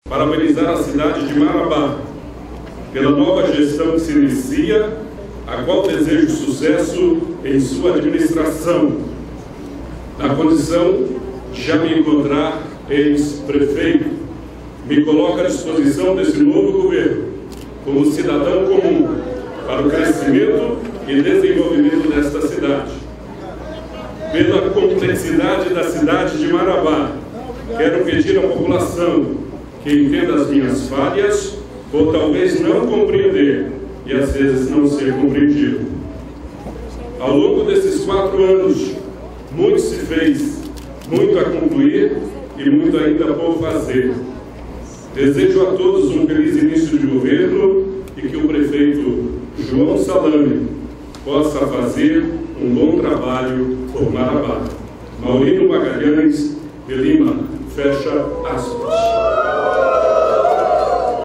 parabenizar a cidade de Marabá pela nova gestão que se inicia, a qual desejo sucesso em sua administração, na condição de já me encontrar ex-prefeito. Me coloco à disposição desse novo governo, como cidadão comum, para o crescimento e desenvolvimento desta cidade. Pela complexidade da cidade de Marabá, quero pedir à população que entenda as minhas falhas, ou talvez não compreender, e às vezes não ser compreendido. Ao longo desses 4 anos, muito se fez, muito a concluir e muito ainda por fazer. Desejo a todos um feliz início de governo e que o prefeito João Salame possa fazer um bom trabalho por Marabá. Maurino Magalhães de Lima, fecha aspas.